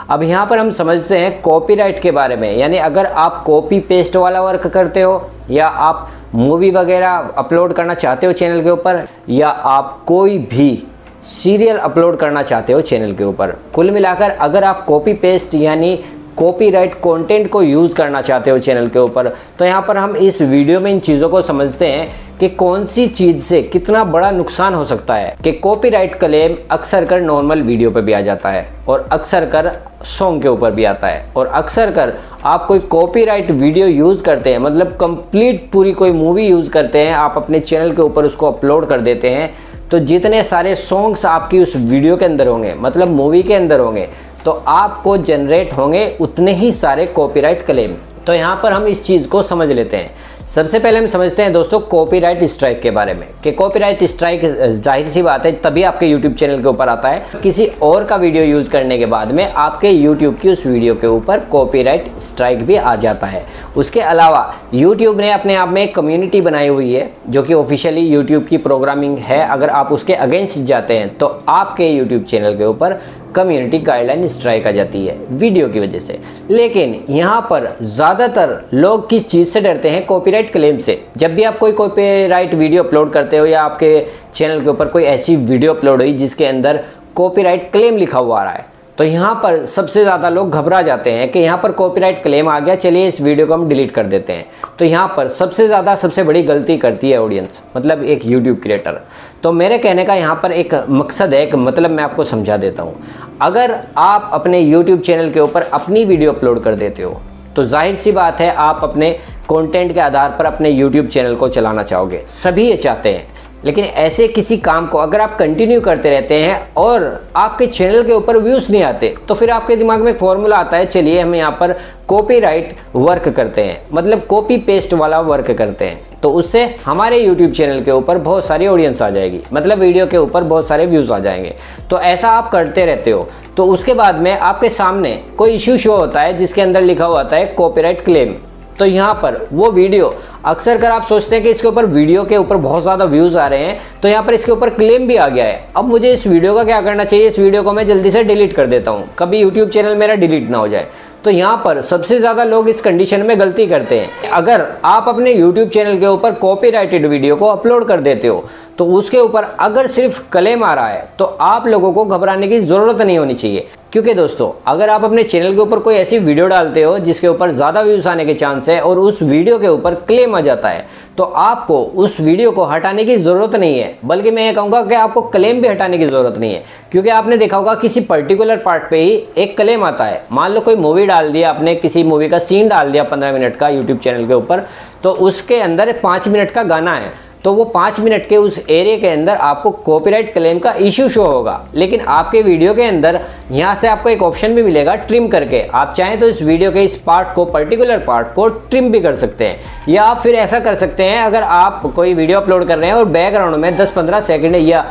अब यहाँ पर हम समझते हैं कॉपीराइट के बारे में, यानी अगर आप कॉपी पेस्ट वाला वर्क करते हो या आप मूवी वगैरह अपलोड करना चाहते हो चैनल के ऊपर, या आप कोई भी सीरियल अपलोड करना चाहते हो चैनल के ऊपर, कुल मिलाकर अगर आप कॉपी पेस्ट यानी कॉपीराइट कंटेंट को यूज़ करना चाहते हो चैनल के ऊपर, तो यहाँ पर हम इस वीडियो में इन चीज़ों को समझते हैं कि कौन सी चीज़ से कितना बड़ा नुकसान हो सकता है। कि कॉपीराइट क्लेम अक्सर कर नॉर्मल वीडियो पे भी आ जाता है और अक्सर कर सॉन्ग के ऊपर भी आता है, और अक्सर कर आप कोई कॉपीराइट वीडियो यूज़ करते हैं, मतलब कंप्लीट पूरी कोई मूवी यूज़ करते हैं, आप अपने चैनल के ऊपर उसको अपलोड कर देते हैं, तो जितने सारे सॉन्ग्स आपकी उस वीडियो के अंदर होंगे, मतलब मूवी के अंदर होंगे, तो आपको जनरेट होंगे उतने ही सारे कॉपीराइट क्लेम। तो यहाँ पर हम इस चीज़ को समझ लेते हैं। सबसे पहले हम समझते हैं दोस्तों कॉपीराइट स्ट्राइक के बारे में, कि कॉपीराइट स्ट्राइक जाहिर सी बात है तभी आपके यूट्यूब चैनल के ऊपर आता है, किसी और का वीडियो यूज़ करने के बाद में आपके यूट्यूब की उस वीडियो के ऊपर कॉपीराइट स्ट्राइक भी आ जाता है। उसके अलावा यूट्यूब ने अपने आप में एक कम्युनिटी बनाई हुई है जो कि ऑफिशियली यूट्यूब की प्रोग्रामिंग है, अगर आप उसके अगेंस्ट जाते हैं तो आपके यूट्यूब चैनल के ऊपर कम्युनिटी गाइडलाइन स्ट्राइक आ जाती है वीडियो की वजह से। लेकिन यहाँ पर ज़्यादातर लोग किस चीज़ से डरते हैं? कॉपीराइट क्लेम से। जब भी आप कोई कॉपीराइट वीडियो अपलोड करते हो या आपके चैनल के ऊपर कोई ऐसी वीडियो अपलोड हुई जिसके अंदर कॉपीराइट क्लेम लिखा हुआ आ रहा है, तो यहाँ पर सबसे ज़्यादा लोग घबरा जाते हैं कि यहाँ पर कॉपीराइट क्लेम आ गया, चलिए इस वीडियो को हम डिलीट कर देते हैं। तो यहाँ पर सबसे बड़ी गलती करती है ऑडियंस, मतलब एक यूट्यूब क्रिएटर। तो मेरे कहने का यहाँ पर एक मकसद है, एक मतलब मैं आपको समझा देता हूँ। अगर आप अपने यूट्यूब चैनल के ऊपर अपनी वीडियो अपलोड कर देते हो तो जाहिर सी बात है आप अपने कंटेंट के आधार पर अपने यूट्यूब चैनल को चलाना चाहोगे, सभी ये चाहते हैं। लेकिन ऐसे किसी काम को अगर आप कंटिन्यू करते रहते हैं और आपके चैनल के ऊपर व्यूज़ नहीं आते, तो फिर आपके दिमाग में एक फॉर्मूला आता है, चलिए हम यहाँ पर कॉपीराइट वर्क करते हैं, मतलब कॉपी पेस्ट वाला वर्क करते हैं, तो उससे हमारे यूट्यूब चैनल के ऊपर बहुत सारी ऑडियंस आ जाएगी, मतलब वीडियो के ऊपर बहुत सारे व्यूज़ आ जाएंगे। तो ऐसा आप करते रहते हो, तो उसके बाद में आपके सामने कोई इश्यू शो होता है जिसके अंदर लिखा हुआ आता है कॉपीराइट क्लेम। तो यहाँ पर वो वीडियो अक्सर कर आप सोचते हैं कि इसके ऊपर वीडियो के ऊपर बहुत ज़्यादा व्यूज़ आ रहे हैं, तो यहाँ पर इसके ऊपर क्लेम भी आ गया है। अब मुझे इस वीडियो का क्या करना चाहिए? इस वीडियो को मैं जल्दी से डिलीट कर देता हूँ, कभी यूट्यूब चैनल मेरा डिलीट ना हो जाए। तो यहाँ पर सबसे ज़्यादा लोग इस कंडीशन में गलती करते हैं। अगर आप अपने यूट्यूब चैनल के ऊपर कॉपीराइटेड वीडियो को अपलोड कर देते हो तो उसके ऊपर अगर सिर्फ क्लेम आ रहा है तो आप लोगों को घबराने की ज़रूरत नहीं होनी चाहिए। क्योंकि दोस्तों अगर आप अपने चैनल के ऊपर कोई ऐसी वीडियो डालते हो जिसके ऊपर ज़्यादा व्यूज़ आने के चांस है और उस वीडियो के ऊपर क्लेम आ जाता है, तो आपको उस वीडियो को हटाने की ज़रूरत नहीं है, बल्कि मैं ये कहूँगा कि आपको क्लेम भी हटाने की ज़रूरत नहीं है। क्योंकि आपने देखा होगा किसी पर्टिकुलर पार्ट पे ही एक क्लेम आता है। मान लो कोई मूवी डाल दिया आपने, किसी मूवी का सीन डाल दिया 15 मिनट का यूट्यूब चैनल के ऊपर, तो उसके अंदर 5 मिनट का गाना है, तो वो 5 मिनट के उस एरिया के अंदर आपको कॉपीराइट क्लेम का इशू शो होगा। लेकिन आपके वीडियो के अंदर यहाँ से आपको एक ऑप्शन भी मिलेगा ट्रिम करके, आप चाहें तो इस वीडियो के इस पार्ट को, पर्टिकुलर पार्ट को ट्रिम भी कर सकते हैं। या आप फिर ऐसा कर सकते हैं, अगर आप कोई वीडियो अपलोड कर रहे हैं और बैकग्राउंड में 10-15 सेकेंड या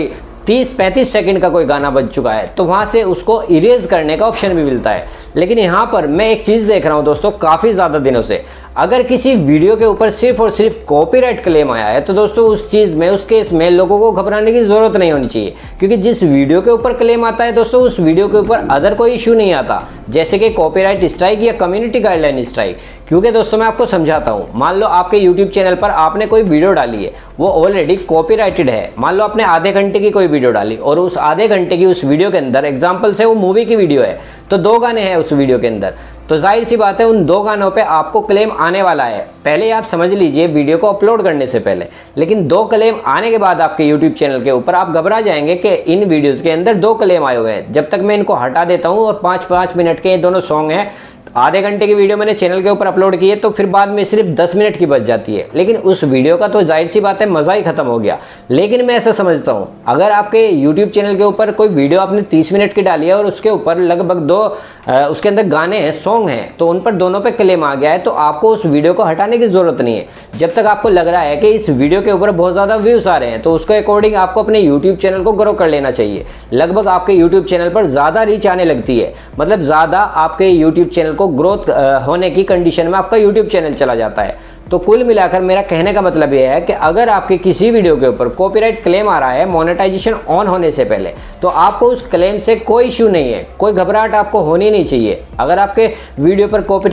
30-35 सेकंड का कोई गाना बज चुका है, तो वहाँ से उसको इरेज करने का ऑप्शन भी मिलता है। लेकिन यहाँ पर मैं एक चीज़ देख रहा हूँ दोस्तों काफ़ी ज़्यादा दिनों से, अगर किसी वीडियो के ऊपर सिर्फ और सिर्फ कॉपीराइट क्लेम आया है तो दोस्तों उस चीज़ में, उस केस में लोगों को घबराने की ज़रूरत नहीं होनी चाहिए। क्योंकि जिस वीडियो के ऊपर क्लेम आता है दोस्तों, उस वीडियो के ऊपर अदर कोई इशू नहीं आता, जैसे कि कॉपीराइट स्ट्राइक या कम्युनिटी गाइडलाइन स्ट्राइक। क्योंकि दोस्तों मैं आपको समझाता हूँ, मान लो आपके यूट्यूब चैनल पर आपने कोई वीडियो डाली है, वो ऑलरेडी कॉपीराइटेड है। मान लो आपने आधे घंटे की कोई वीडियो डाली और उस आधे घंटे की उस वीडियो के अंदर एग्जाम्पल से वो मूवी की वीडियो है, तो 2 गाने हैं उस वीडियो के अंदर, तो जाहिर सी बात है उन 2 गानों पे आपको क्लेम आने वाला है। पहले आप समझ लीजिए वीडियो को अपलोड करने से पहले, लेकिन 2 क्लेम आने के बाद आपके यूट्यूब चैनल के ऊपर आप घबरा जाएंगे कि इन वीडियोज़ के अंदर 2 क्लेम आए हुए हैं, जब तक मैं इनको हटा देता हूँ। और 5-5 मिनट के ये दोनों सॉन्ग हैं, आधे घंटे की वीडियो मैंने चैनल के ऊपर अपलोड की है, तो फिर बाद में सिर्फ 10 मिनट की बच जाती है, लेकिन उस वीडियो का तो जाहिर सी बात है मज़ा ही खत्म हो गया। लेकिन मैं ऐसा समझता हूँ, अगर आपके YouTube चैनल के ऊपर कोई वीडियो आपने 30 मिनट की डाली है और उसके ऊपर लगभग 2 उसके अंदर गाने हैं, सॉन्ग हैं, तो उन पर दोनों पे क्लेम आ गया है, तो आपको उस वीडियो को हटाने की ज़रूरत नहीं है। जब तक आपको लग रहा है कि इस वीडियो के ऊपर बहुत ज़्यादा व्यूज़ आ रहे हैं, तो उसके अकॉर्डिंग आपको अपने यूट्यूब चैनल को ग्रो कर लेना चाहिए। लगभग आपके यूट्यूब चैनल पर ज़्यादा रीच आने लगती है, मतलब ज़्यादा आपके यूट्यूब चैनल को ग्रोथ होने की कंडीशन में आपका यूट्यूब चैनल चला जाता है। तो कुल मिलाकर मेरा कहने का मतलब ये है कि अगर आपके किसी वीडियो के ऊपर कॉपीराइट क्लेम आ रहा है मोनेटाइजेशन ऑन होने से पहले, तो आपको उस क्लेम से कोई इश्यू नहीं है, कोई घबराहट आपको होनी नहीं चाहिए। अगर आपके वीडियो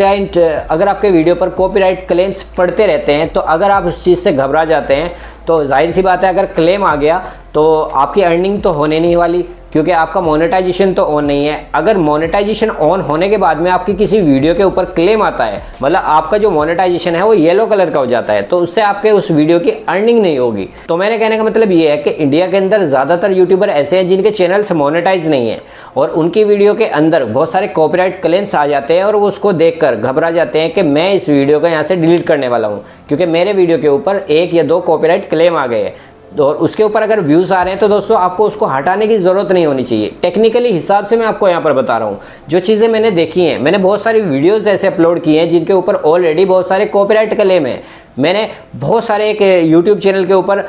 पर कॉपीराइट क्लेम्स पड़ते रहते हैं, तो अगर आप उस चीज़ से घबरा जाते हैं तो जाहिर सी बात है अगर क्लेम आ गया तो आपकी अर्निंग तो होने नहीं वाली, क्योंकि आपका मोनेटाइजेशन तो ऑन नहीं है। अगर मोनेटाइजेशन ऑन होने के बाद में आपकी किसी वीडियो के ऊपर क्लेम आता है, मतलब आपका जो मोनेटाइजेशन है वो येलो कलर का हो जाता है, तो उससे आपके उस वीडियो की अर्निंग नहीं होगी। तो मेरे कहने का मतलब ये है कि इंडिया के अंदर ज़्यादातर यूट्यूबर ऐसे हैं जिनके चैनल्स मोनेटाइज नहीं है और उनकी वीडियो के अंदर बहुत सारे कॉपीराइट क्लेम्स आ जाते हैं और वो उसको देखकर घबरा जाते हैं कि मैं इस वीडियो को यहाँ से डिलीट करने वाला हूँ, क्योंकि मेरे वीडियो के ऊपर 1 या 2 कॉपीराइट क्लेम आ गए हैं और उसके ऊपर अगर व्यूज़ आ रहे हैं तो दोस्तों आपको उसको हटाने की ज़रूरत नहीं होनी चाहिए। टेक्निकली हिसाब से मैं आपको यहाँ पर बता रहा हूँ जो चीज़ें मैंने देखी हैं। मैंने बहुत सारी वीडियोज़ ऐसे अपलोड किए हैं जिनके ऊपर ऑलरेडी बहुत सारे कॉपीराइट क्लेम हैं। मैंने बहुत सारे एक यूट्यूब चैनल के ऊपर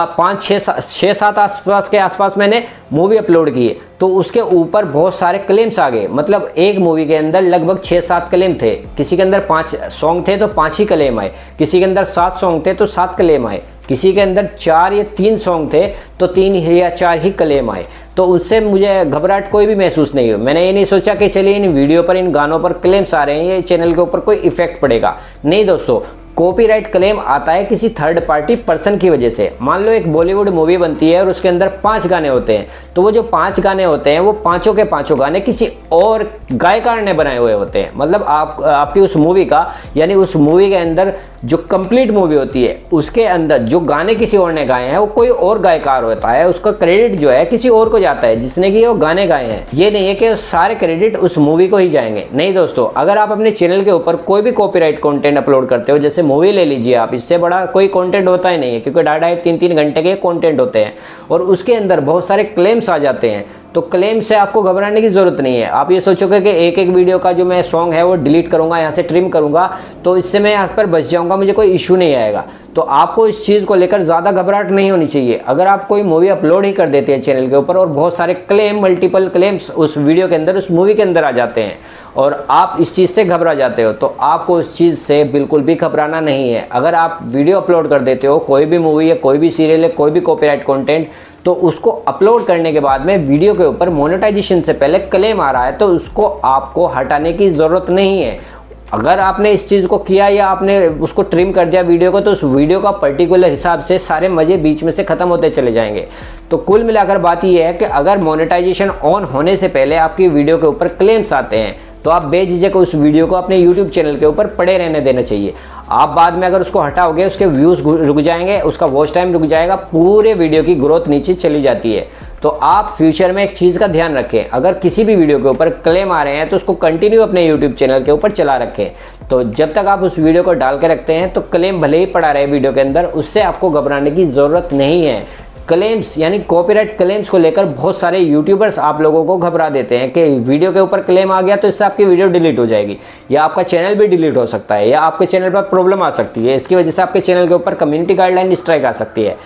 5-6-7 आसपास मैंने मूवी अपलोड किए, तो उसके ऊपर बहुत सारे क्लेम्स आ गए। मतलब एक मूवी के अंदर लगभग 6-7 क्लेम थे। किसी के अंदर 5 सॉन्ग थे तो 5 ही क्लेम आए, किसी के अंदर 7 सॉन्ग थे तो 7 क्लेम आए, किसी के अंदर 4 या 3 सॉन्ग थे तो 3 या 4 ही क्लेम आए। तो उससे मुझे घबराहट कोई भी महसूस नहीं हुई। मैंने ये नहीं सोचा कि चलिए इन वीडियो पर, इन गानों पर क्लेम्स आ रहे हैं, ये चैनल के ऊपर कोई इफेक्ट पड़ेगा। नहीं दोस्तों, कॉपीराइट क्लेम आता है किसी थर्ड पार्टी पर्सन की वजह से। मान लो एक बॉलीवुड मूवी बनती है और उसके अंदर 5 गाने होते हैं, तो वो जो 5 गाने होते हैं वो पांचों के पांचों गाने किसी और गायकार ने बनाए हुए होते हैं। मतलब आपकी उस मूवी का, यानी उस मूवी के अंदर जो कंप्लीट मूवी होती है उसके अंदर जो गाने किसी और ने गाए हैं वो कोई और गायकार होता है, उसका क्रेडिट जो है किसी और को जाता है जिसने कि वो गाने गाए हैं। ये नहीं है कि सारे क्रेडिट उस मूवी को ही जाएंगे। नहीं दोस्तों, अगर आप अपने चैनल के ऊपर कोई भी कॉपीराइट कंटेंट अपलोड करते हो, जैसे मूवी ले लीजिए आप, इससे बड़ा कोई कंटेंट होता ही नहीं है, क्योंकि 2.5-3 घंटे के कंटेंट होते हैं और उसके अंदर बहुत सारे क्लेम्स आ जाते हैं। तो क्लेम से आपको घबराने की ज़रूरत नहीं है। आप ये सोचोगे कि एक वीडियो का जो मैं सॉन्ग है वो डिलीट करूँगा, यहाँ से ट्रिम करूँगा तो इससे मैं यहाँ पर बच जाऊँगा, मुझे कोई इशू नहीं आएगा। तो आपको इस चीज़ को लेकर ज़्यादा घबराहट नहीं होनी चाहिए। अगर आप कोई मूवी अपलोड ही कर देते हैं चैनल के ऊपर और बहुत सारे क्लेम, मल्टीपल क्लेम्स उस वीडियो के अंदर, उस मूवी के अंदर आ जाते हैं और आप इस चीज़ से घबरा जाते हो, तो आपको उस चीज़ से बिल्कुल भी घबराना नहीं है। अगर आप वीडियो अपलोड कर देते हो, कोई भी मूवी है, कोई भी सीरियल है, कोई भी कॉपीराइट कंटेंट, तो उसको अपलोड करने के बाद में वीडियो के ऊपर मोनेटाइजेशन से पहले क्लेम आ रहा है तो उसको आपको हटाने की ज़रूरत नहीं है। अगर आपने इस चीज़ को किया या आपने उसको ट्रिम कर दिया वीडियो को, तो उस वीडियो का पर्टिकुलर हिसाब से सारे मज़े बीच में से ख़त्म होते चले जाएंगे। तो कुल मिलाकर बात यह है कि अगर मोनेटाइजेशन ऑन होने से पहले आपकी वीडियो के ऊपर क्लेम्स आते हैं तो आप बेझिझक उस वीडियो को अपने यूट्यूब चैनल के ऊपर पड़े रहने देना चाहिए। आप बाद में अगर उसको हटाओगे, उसके व्यूज़ रुक जाएंगे, उसका वॉच टाइम रुक जाएगा, पूरे वीडियो की ग्रोथ नीचे चली जाती है। तो आप फ्यूचर में एक चीज़ का ध्यान रखें, अगर किसी भी वीडियो के ऊपर क्लेम आ रहे हैं तो उसको कंटिन्यू अपने यूट्यूब चैनल के ऊपर चला रखें। तो जब तक आप उस वीडियो को डाल के रखते हैं तो क्लेम भले ही पड़ा रहे वीडियो के अंदर, उससे आपको घबराने की ज़रूरत नहीं है। क्लेम्स यानी कॉपीराइट क्लेम्स को लेकर बहुत सारे यूट्यूबर्स आप लोगों को घबरा देते हैं कि वीडियो के ऊपर क्लेम आ गया तो इससे आपकी वीडियो डिलीट हो जाएगी, या आपका चैनल भी डिलीट हो सकता है, या आपके चैनल पर प्रॉब्लम आ सकती है, इसकी वजह से आपके चैनल के ऊपर कम्युनिटी गाइडलाइन स्ट्राइक आ सकती है।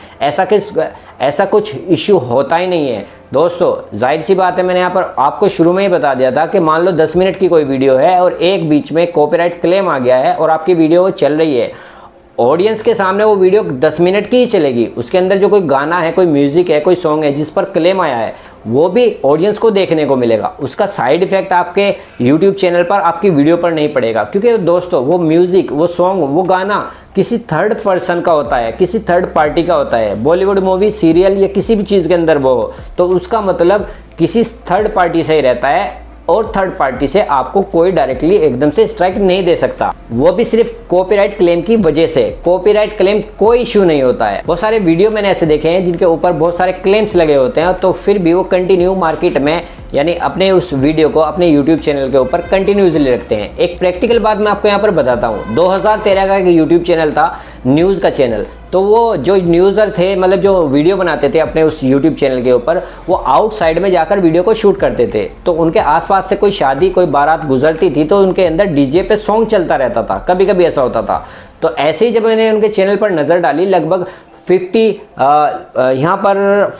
ऐसा कुछ इश्यू होता ही नहीं है दोस्तों। जाहिर सी बात है, मैंने यहाँ पर आपको शुरू में ही बता दिया था कि मान लो 10 मिनट की कोई वीडियो है और एक बीच में कॉपीराइट क्लेम आ गया है और आपकी वीडियो चल रही है, ऑडियंस के सामने वो वीडियो 10 मिनट की ही चलेगी। उसके अंदर जो कोई गाना है, कोई म्यूजिक है, कोई सॉन्ग है जिस पर क्लेम आया है, वो भी ऑडियंस को देखने को मिलेगा। उसका साइड इफेक्ट आपके यूट्यूब चैनल पर, आपकी वीडियो पर नहीं पड़ेगा, क्योंकि दोस्तों वो म्यूजिक, वो सॉन्ग, वो गाना किसी थर्ड पर्सन का होता है, किसी थर्ड पार्टी का होता है। बॉलीवुड मूवी, सीरियल या किसी भी चीज़ के अंदर वो हो तो उसका मतलब किसी थर्ड पार्टी से ही रहता है और थर्ड पार्टी से आपको कोई डायरेक्टली एकदम से स्ट्राइक नहीं दे सकता, वो भी सिर्फ कॉपीराइट क्लेम की वजह से। कॉपीराइट क्लेम कोई इश्यू नहीं होता है। बहुत सारे वीडियो मैंने ऐसे देखे हैं जिनके ऊपर बहुत सारे क्लेम्स लगे होते हैं तो फिर भी वो कंटिन्यू मार्केट में, यानी अपने उस वीडियो को अपने यूट्यूब चैनल के ऊपर कंटिन्यूसली रखते हैं। एक प्रैक्टिकल बात मैं आपको यहाँ पर बताता हूँ। 2013 का एक यूट्यूब चैनल था, न्यूज़ का चैनल। तो वो जो न्यूज़र थे, मतलब जो वीडियो बनाते थे अपने उस यूट्यूब चैनल के ऊपर, वो आउटसाइड में जाकर वीडियो को शूट करते थे। तो उनके आसपास से कोई शादी, कोई बारात गुजरती थी तो उनके अंदर डीजे पे सॉन्ग चलता रहता था, कभी कभी ऐसा होता था। तो ऐसे ही जब मैंने उनके चैनल पर नज़र डाली, लगभग यहाँ पर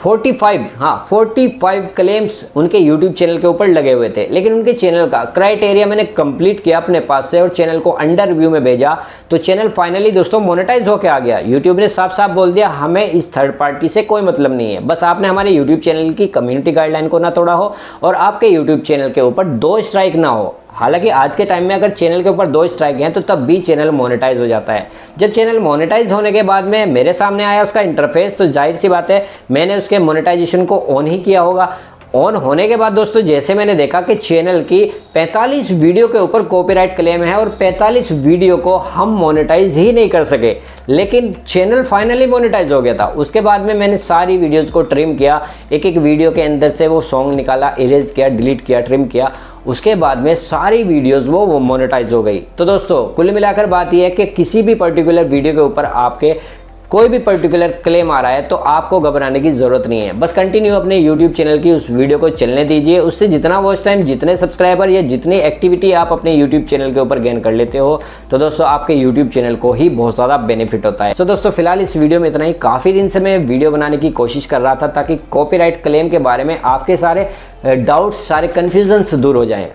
45 क्लेम्स उनके यूट्यूब चैनल के ऊपर लगे हुए थे, लेकिन उनके चैनल का क्राइटेरिया मैंने कंप्लीट किया अपने पास से और चैनल को अंडर रिव्यू में भेजा, तो चैनल फाइनली दोस्तों मोनेटाइज होकर आ गया। यूट्यूब ने साफ साफ बोल दिया हमें इस थर्ड पार्टी से कोई मतलब नहीं है, बस आपने हमारे यूट्यूब चैनल की कम्युनिटी गाइडलाइन को ना तोड़ा हो और आपके यूट्यूब चैनल के ऊपर 2 स्ट्राइक ना हो। हालांकि आज के टाइम में अगर चैनल के ऊपर 2 स्ट्राइक हैं तो तब भी चैनल मोनेटाइज हो जाता है। जब चैनल मोनेटाइज होने के बाद में मेरे सामने आया उसका इंटरफेस, तो जाहिर सी बात है मैंने उसके मोनेटाइजेशन को ऑन ही किया होगा। ऑन होने के बाद दोस्तों जैसे मैंने देखा कि चैनल की 45 वीडियो के ऊपर कॉपीराइट क्लेम है और 45 वीडियो को हम मोनेटाइज ही नहीं कर सके, लेकिन चैनल फाइनली मोनेटाइज हो गया था। उसके बाद में मैंने सारी वीडियोस को ट्रिम किया, एक एक वीडियो के अंदर से वो सॉन्ग निकाला, इरेज किया, डिलीट किया, ट्रिम किया, उसके बाद में सारी वीडियोस वो मोनेटाइज हो गई। तो दोस्तों कुल मिलाकर बात यह है कि किसी भी पर्टिकुलर वीडियो के ऊपर आपके कोई भी पर्टिकुलर क्लेम आ रहा है तो आपको घबराने की जरूरत नहीं है, बस कंटिन्यू अपने YouTube चैनल की उस वीडियो को चलने दीजिए। उससे जितना वॉच टाइम, जितने सब्सक्राइबर या जितनी एक्टिविटी आप अपने YouTube चैनल के ऊपर गेन कर लेते हो, तो दोस्तों आपके YouTube चैनल को ही बहुत ज़्यादा बेनिफिट होता है। तो दोस्तों फिलहाल इस वीडियो में इतना ही। काफ़ी दिन से मैं वीडियो बनाने की कोशिश कर रहा था ताकि कॉपीराइट क्लेम के बारे में आपके सारे डाउट्स, सारे कन्फ्यूजन्स दूर हो जाएँ।